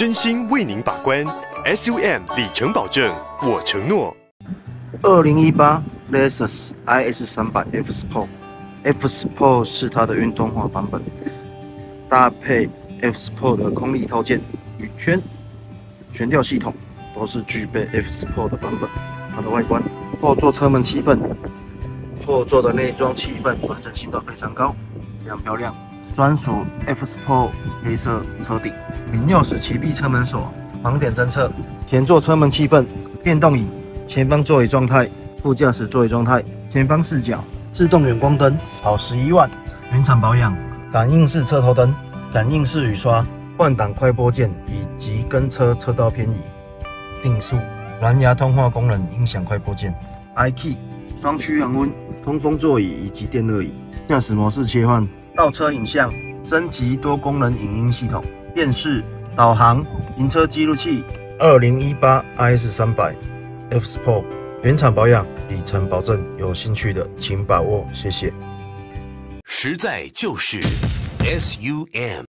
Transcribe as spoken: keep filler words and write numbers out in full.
真心为您把关。S U M 里程保证，我承诺。 二零一八 Lexus I S 三百 F Sport，F Sport 是它的运动化版本，搭配 F Sport 的空力套件、雨圈、悬吊系统，都是具备 F Sport 的版本。它的外观，后座车门气氛，后座的内装气氛完整性都非常高，非常漂亮。专属 F Sport 黑色车顶，鸣钥匙启闭车门锁，盲点侦测，前座车门气氛，电动椅，前方座椅状态，副驾驶座椅状态，前方视角，自动远光灯，跑十一万，原厂保养，感应式车头灯，感应式雨刷，换挡快拨键以及跟车车道偏移，定速，蓝牙通话功能音响快拨键 ，iKey 双区恒温，通风座椅以及电热椅，驾驶模式切换。倒车影像，升级多功能影音系统，电视、导航、行车记录器。二零一八 I S 三百 F Sport 原厂保养，里程保证，有兴趣的请把握，谢谢。 实在就是 S U M。